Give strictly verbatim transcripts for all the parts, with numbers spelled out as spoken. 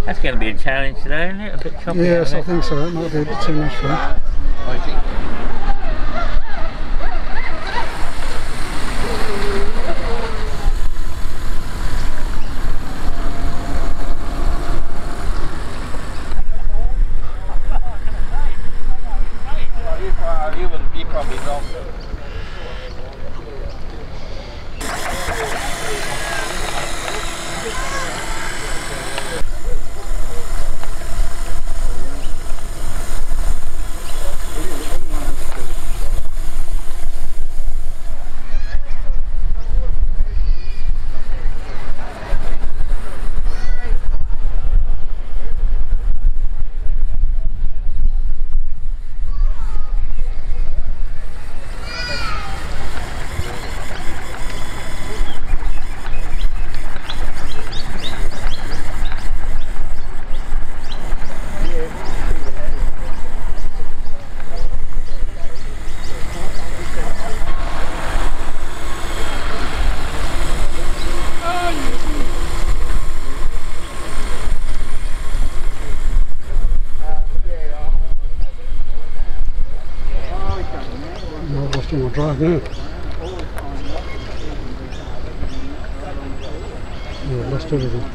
That's going to be a challenge today, isn't it? A bit choppy. Yes, I think so. It might be a bit too much for him. I think. You will be probably wrong. I'll drive now. Yeah, lost everything.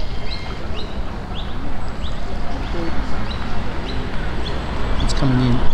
It's coming in.